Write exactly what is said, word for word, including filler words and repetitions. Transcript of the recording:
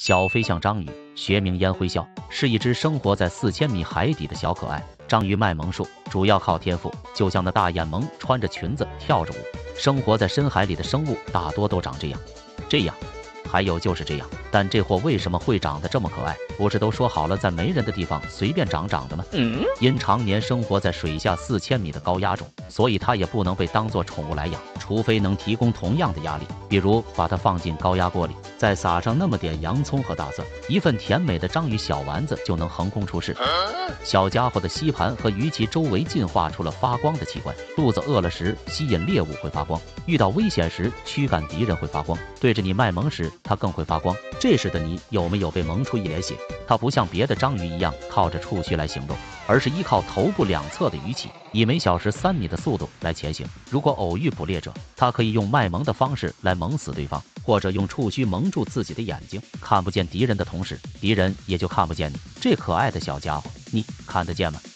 小飞象章鱼，学名烟灰鸮，是一只生活在四千米海底的小可爱。章鱼卖萌术主要靠天赋，就像那大眼萌穿着裙子跳着舞。生活在深海里的生物大多都长这样，这样，还有就是这样。但这货为什么会长得这么可爱？不是都说好了在没人的地方随便长长的吗？嗯、因常年生活在水下四千米的高压中，所以它也不能被当作宠物来养，除非能提供同样的压力，比如把它放进高压锅里，再撒上那么点洋葱和大蒜，一份甜美的章鱼小丸子就能横空出世。小家伙的吸盘和鱼鳍周围进化出了发光的器官，肚子饿了时吸引猎物会发光，遇到危险时驱赶敌人会发光，对着你卖萌时它更会发光。这时的你有没有被萌出一脸血？它不像别的章鱼一样靠着触须来行动，而是依靠头部两侧的鱼鳍，以每小时三米的速度来前行。如果偶遇捕猎者，它可以用卖萌的方式来萌死对方，或者用触须蒙住自己的眼睛，看不见敌人的同时，敌人也就看不见你。这可爱的小家伙，你看得见吗？